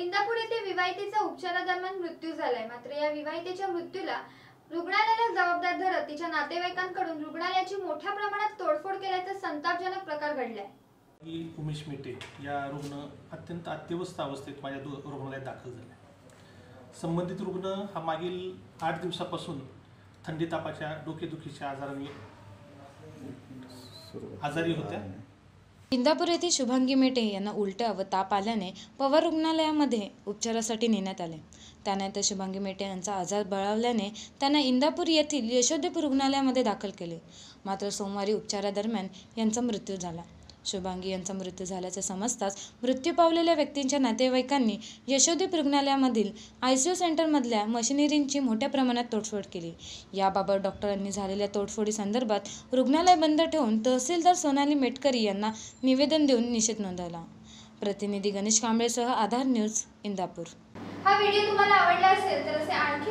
इंदापूर येथे विवाहितेचा उपचारादरम्यान मृत्यू झालाय। मात्र या विवाहितेच्या मृत्यूला रुग्णालयाला जबाबदार धरत तिच्या नातेवाईकांकडून रुग्णालयाची मोठ्या प्रमाणात तोडफोड केल्याचा संतापजनक प्रकार घडलाय। उमेश मेटे या रुग्ण अत्यंत अत्यवस्थ अवस्थेत माझ्या रुग्णालयात दाखल झाले। संबंधित रुग्ण हा मागील 8 दिवसापासून थंडी तापाच्या डोकेदुखीच्या आजारी होत्या। इंदापूर येथे शुभांगी मेटे यांना उलट्या व ताप आल्याने पवार रुग्णालयामध्ये उपचारासाठी नेण्यात आले। त्यानंतर शुभांगी मेटे यांचा आजार बळावल्याने त्यांना इंदापूर येथील यशोदेपूर रुग्णालयामध्ये दाखल केले। मात्र सोमवारी उपचारादरम्यान यांचा मृत्यू झाला। शुभांगी यांचा मृत्यू झाल्याचे समजताच मृत्यू पावलेल्या व्यक्तींच्या नातेवाईकांनी यशोदेपूर रुग्णालयामधील ICU सेंटरमधल्या मशिनरींची मोठ्या प्रमाणात तोडफोड केली। याबाबत डॉक्टरांनी झालेल्या तोडफोडीसंदर्भात रुग्णालय बंद ठेवून तहसीलदार सोनाली मेटकरी यांना निवेदन देऊन निषेध नोंदवला। प्रतिनिधी गणेश कांबळेसह आधार न्यूज, इंदापूर। हा व्हिडिओ तुम्हाला आवडला असेल तर असे